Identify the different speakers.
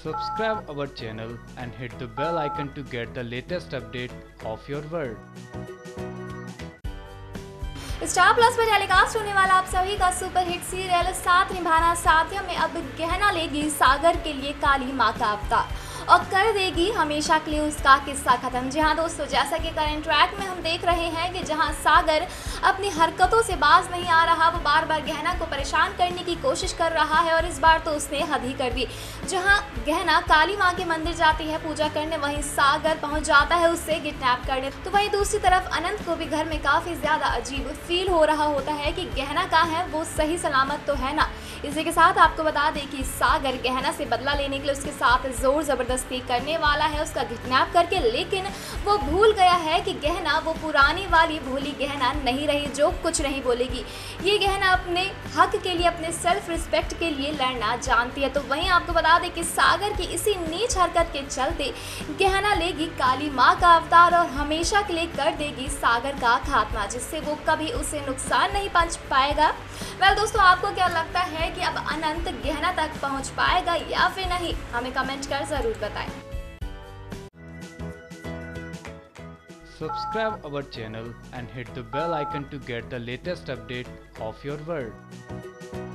Speaker 1: Subscribe our channel and hit the bell icon to get the latest update of your world.
Speaker 2: Star Plus पर telecast होने वाला आप सभी का superhit serial साथ निभाना साथियों में अब गहना लेगी सागर के लिए काली मां का अवतार और कर देगी हमेशा के लिए उसका किस्सा खत्म। जी हाँ दोस्तों, जैसा कि करंट ट्रैक में हम देख रहे हैं कि जहां सागर अपनी हरकतों से बाज नहीं आ रहा, वो बार बार गहना को परेशान करने की कोशिश कर रहा है और इस बार तो उसने हद ही कर दी। जहां गहना काली मां के मंदिर जाती है पूजा करने, वहीं सागर पहुंच जाता है उससे किडनैप करने। तो वहीं दूसरी तरफ अनंत को भी घर में काफी ज्यादा अजीब फील हो रहा होता है कि गहना कहाँ है, वो सही सलामत तो है ना। इसी के साथ आपको बता दें कि सागर गहना से बदला लेने के लिए उसके साथ जोर जबरदस्ती करने वाला है उसका किडनैप करके, लेकिन वो भूल गया है कि गहना वो पुरानी वाली भोली गहना नहीं रही जो कुछ नहीं बोलेगी। ये गहना अपने हक के लिए, अपने सेल्फ रिस्पेक्ट के लिए लड़ना जानती है। तो वहीं आपको बता दें कि सागर की इसी नीच हरकत के चलते गहना लेगी काली मां का अवतार और हमेशा के लिए कर देगी सागर का खात्मा, जिससे वो कभी उसे नुकसान नहीं पहुंच पाएगा। वेल दोस्तों, आपको क्या लगता है कि अब अनंत गहना तक पहुंच पाएगा या फिर नहीं, हमें कमेंट कर जरूर बताएं।
Speaker 1: Subscribe our channel and hit the bell icon to get the latest update of your world.